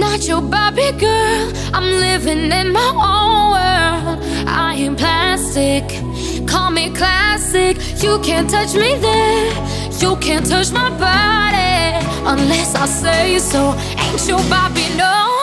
not your Barbie girl. I'm living in my own world. I ain't plastic, call me classic. You can't touch me there, you can't touch my body unless I say so. Ain't your Barbie, no.